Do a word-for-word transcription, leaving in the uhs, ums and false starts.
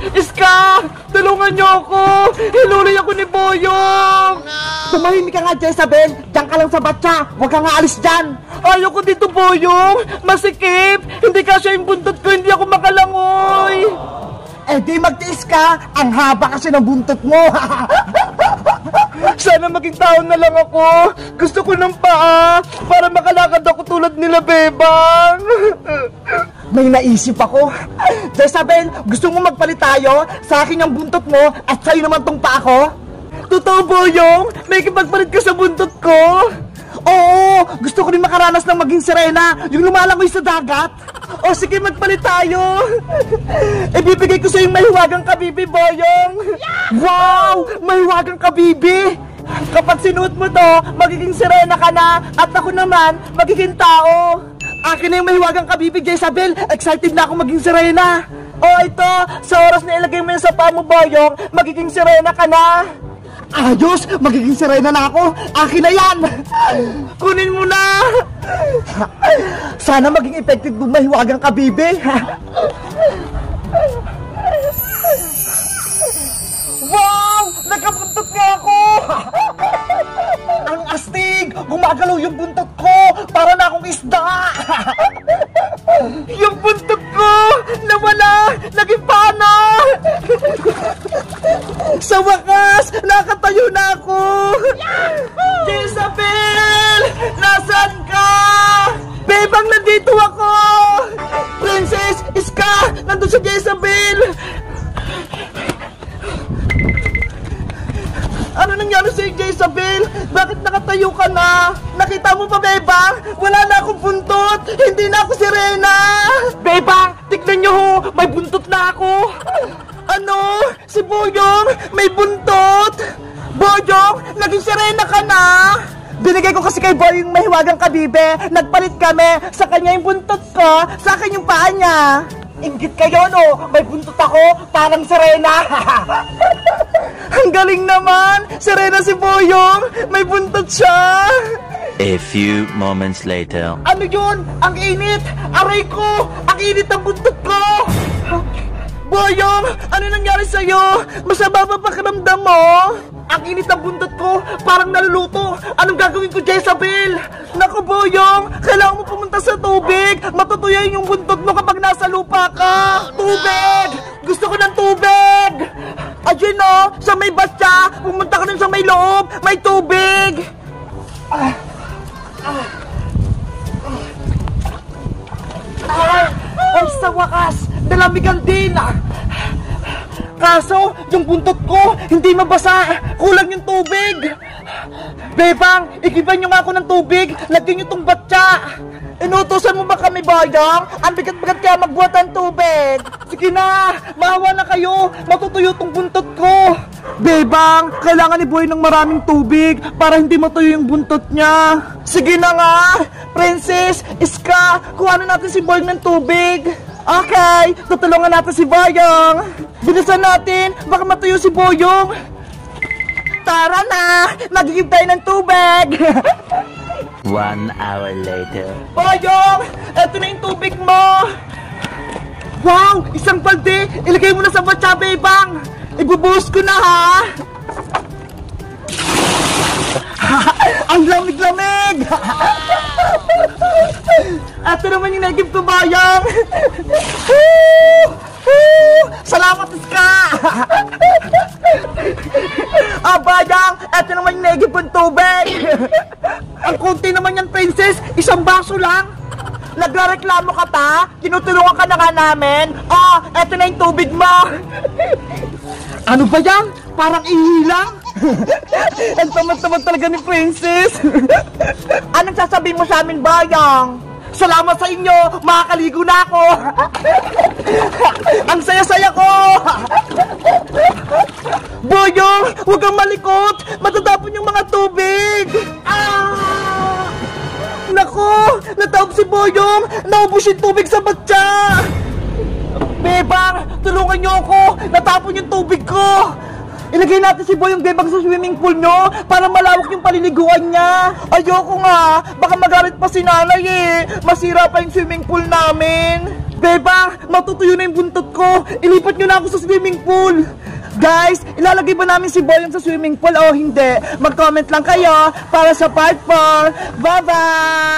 Iska! Tulungan niyo ako! Hinuli ako ni Boyong! Tumahimik ka nga, Jezabel! Diyan ka lang sa batya! Huwag ka nga alis dyan! Ayoko dito, Boyong! Masikip! Hindi kasya yung buntot ko, hindi ako makalangoy! Eh di magtiis ka! Ang haba kasi ng buntot mo! Sana maging tao na lang ako! Gusto ko ng paa para makalakad ako tulad nila, Bebang! May naisip ako! Jezabel, gusto mo magpalit tayo? Sa akin yung buntot mo at sa'yo naman tong paa ko? Totoo, Boyong? May kipagpalit ka sa buntot ko? Oo! Gusto ko rin makaranas ng maging sirena, yung lumalangoy sa dagat. O sige, magpalit tayo. Ibibigay ko sa yung mahiwagang kabibi, Boyong. Wow! Mahiwagang kabibi! Kapag sinuot mo to, magiging sirena ka na, at ako naman, magiging tao. Akin na yung mahiwagang kabibi, Jezabel. Excited na ako maging sirena. O ito, sa oras na ilagay mo yung sa paa mo, Boyong, magiging sirena ka na. Ayos! Magiging sirena na ako! Akin na yan! Kunin mo na! Sana maging effective bumahiwagang kabibi! Wow! Nagkabuntot nga ako! Ang astig! Gumagalaw yung buntot ko! Para na akong isda! Yung buntot ko! Nawala! Naging pana! Sa wakas! Nakatayo na ako! Jezabel! Nasaan ka? Bebang, nandito ako! Princess! Iska! Nandun si Jezabel! Ano nangyari sa'yo, Jezabel? Bakit nakatayo ka na? Nakita mo ba, Bebang? Wala na akong buntot! Hindi na ako sirena! Bebang, tignan nyo ho! May buntot na ako! Ano? Si Boyong? May buntot? Boyong, naging sirena ka na? Binigay ko kasi kay Boy yung mahiwagang kabibe. Nagpalit kami. Sa kanya yung buntot ko, sa akin yung paa niya. Inggit kayo, no? May buntot ako, parang sirena. Ang galing naman! Sirena si Boyong! May buntot siya! A few moments later. Ano yun? Ang init! Aray ko! Ang init ang buntot ko! Boyong! Ano nangyari sa'yo? Masama ba pakiramdam mo? Ang init ang buntot ko! Parang naluluto! Anong gagawin ko, Jezabel? Naku, Boyong! Kailangan mo pumunta sa tubig! Matutuyo yung buntot mo kapag nasa lupa ka! Tubig! Gusto ko ng tubig! Ayun o! Sa may batya! Pumunta ka rin sa may loob! May tubig! Ah! Ah! Ah! Ay, sa wakas! Dalamigan din! Kaso, yung buntot ko, hindi mabasa! Kulang yung tubig! Bebang, igiban nyo nga ako ng tubig! Lagyan nyo tong batya! Inutusan mo ba kami, Boyong? Ang bigat-bigat kaya magbuhat ng tubig! Sige na! Maawa na kayo! Matutuyo tong buntot ko! Bebang, kailangan ni Boy ng maraming tubig para hindi matuyo yung buntot niya! Sige na nga! Princess, Iska, kuha na natin si Boy ng tubig! Okay, tutulungan natin si Boyong! Bilisan natin! Baka matuyo si Boyong! Tara na! Magigib tayo ng tubig! One hour later. Boyong! Eto na yung tubig mo! Wow! Isang balde! Ilagay mo na sa batya, Bebang! Ibubuhos ko na, ha! Ang lamig-lamig! Eto naman yung nagib ko, Boyong! Salamat, Iska! Ah, Boyong! Eto naman yung nagib kong tubig! Ang konti naman yan, Princess! Isang baso lang! Nagreklamo ka pa? Tinutulungan ka na nga namin? Oh, eto na yung tubig mo! Ano ba yan? Parang ihilang? Ang tamad-tamad talaga ni Princess! Anong sasabihin mo sa amin, Boyong? Salamat sa inyo! Makakaligo na ako! Ang saya-saya ko! Boyong! Huwag kang malikot! Matatapon yung mga tubig! Ah! Nako! Nataob si Boyong! Naubos yung tubig sa batya! Bebang! Tulungan niyo ako! Natapon yung tubig ko! Ilagay natin si Boyong Bebang sa swimming pool nyo para malawak yung paliliguan niya. Ayoko nga. Baka magalit pa si nanay eh. Masira pa yung swimming pool namin. Bebang, matutuyo na yung buntot ko. Ilipat nyo na ako sa swimming pool. Guys, ilalagay ba namin si Boyong sa swimming pool o hindi? Mag-comment lang kayo para sa part four. Bye-bye!